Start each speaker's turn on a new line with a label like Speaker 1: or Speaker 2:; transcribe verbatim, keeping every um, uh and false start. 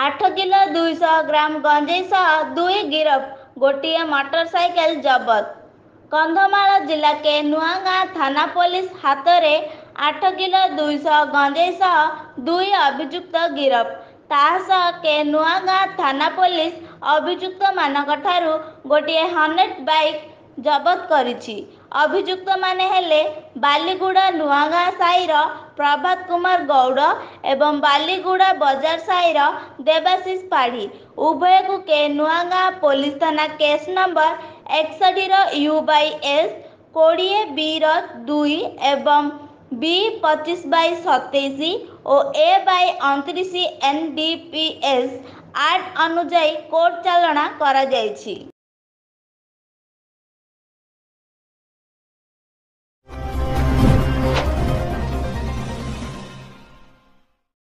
Speaker 1: ଆଠ କିଲୋ ଦୁଇଶହ ଗ୍ରାମ ଗଞ୍ଜେଇ ସହ ଦୁଇ ଗିରଫ, ଗୋଟିଏ ମୋଟରସାଇକେଲ ଜବତ। କନ୍ଧମାଳ ଜିଲ୍ଲା କେ ନୂଆଗାଁ ଥାନା ପୋଲିସ ହାତରେ ଆଠ କିଲୋ ଦୁଇଶହ ଗଞ୍ଜେଇ ସହ ଦୁଇ ଅଭିଯୁକ୍ତ ଗିରଫ। ତା ସହ କେ ନୂଆଗାଁ ଥାନା ପୋଲିସ ଅଭିଯୁକ୍ତମାନଙ୍କଠାରୁ ଗୋଟିଏ ହନେଟ ବାଇକ୍ ଜବତ କରିଛି। ଅଭିଯୁକ୍ତମାନେ ହେଲେ ବାଲିଗୁଡ଼ା ନୂଆଗାଁ ସାହିର ପ୍ରଭାତ କୁମାର ଗୌଡ଼ ଏବଂ ବାଲିଗୁଡ଼ା ବଜାର ସାହିର ଦେବାଶିଷ ପାଢ଼ୀ। ଉଭୟଙ୍କୁ କେ ନୂଆଗାଁ ପୋଲିସ ଥାନା କେସ୍ ନମ୍ବର ଏକଷଠିର ୟୁ ବାଇ ଏସ୍ କୋଡ଼ିଏ ବିର ଦୁଇ ଏବଂ ବି ପଚିଶ ବାଇ ସତେଇଶ ଓ ଏ ବାଇ ଅଣତିରିଶ N D P S act ଅନୁଯାୟୀ କୋର୍ଟ ଚାଲାଣ କରାଯାଇଛି।